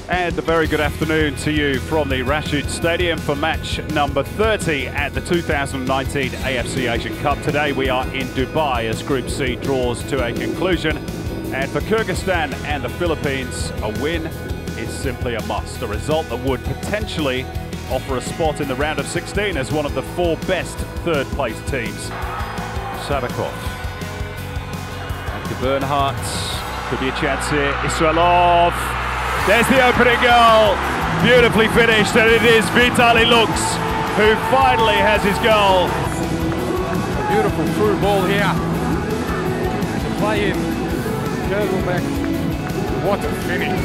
And a very good afternoon to you from the Rashid Stadium for match number 30 at the 2019 AFC Asian Cup. Today we are in Dubai as Group C draws to a conclusion. And for Kyrgyzstan and the Philippines, a win is simply a must. A result that would potentially offer a spot in the round of 16 as one of the four best third-place teams. Sabakov. And to Bernhardt. Could be a chance here. Israelov. There's the opening goal. Beautifully finished, and it is Vitaly Lux who finally has his goal. A beautiful through ball here to play in Kyrgyzstan. What a finish.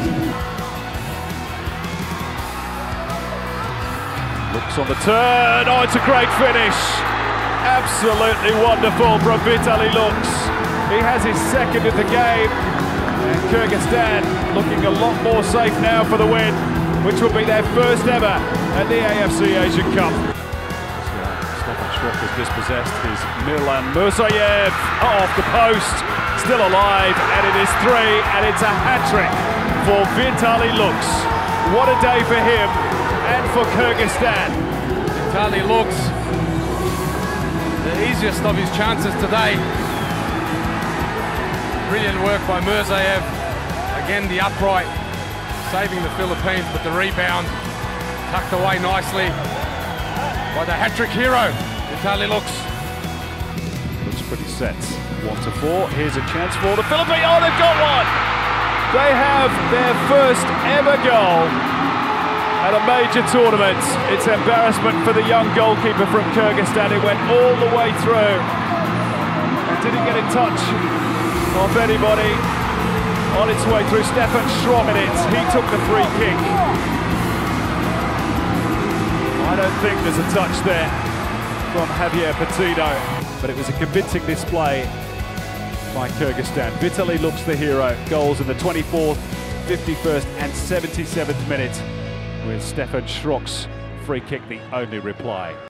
Lux on the turn. Oh, it's a great finish. Absolutely wonderful from Vitaly Lux. He has his second of the game. And Kyrgyzstan looking a lot more safe now for the win, which will be their first ever at the AFC Asian Cup. Stefan Schrock has dispossessed his Milan Murzayev off the post, still alive, and it is three, and it's a hat-trick for Vitaly Lux. What a day for him and for Kyrgyzstan. Vitaly Lux, the easiest of his chances today. Brilliant work by Murzayev. Again, the upright, saving the Philippines, but the rebound tucked away nicely by the hat-trick hero, Vitaly Lux. Looks pretty set. 1-4. Here's a chance for the Philippines. Oh, they've got one! They have their first ever goal at a major tournament. It's embarrassment for the young goalkeeper from Kyrgyzstan. It went all the way through and didn't get in touch of anybody on its way through. Stefan Schrock in it. He took the free kick. I don't think there's a touch there from Javier Patino, but it was a convincing display by Kyrgyzstan. Vitaly Lux the hero. Goals in the 24th, 51st and 77th minute, with Stefan Schrock's free kick the only reply.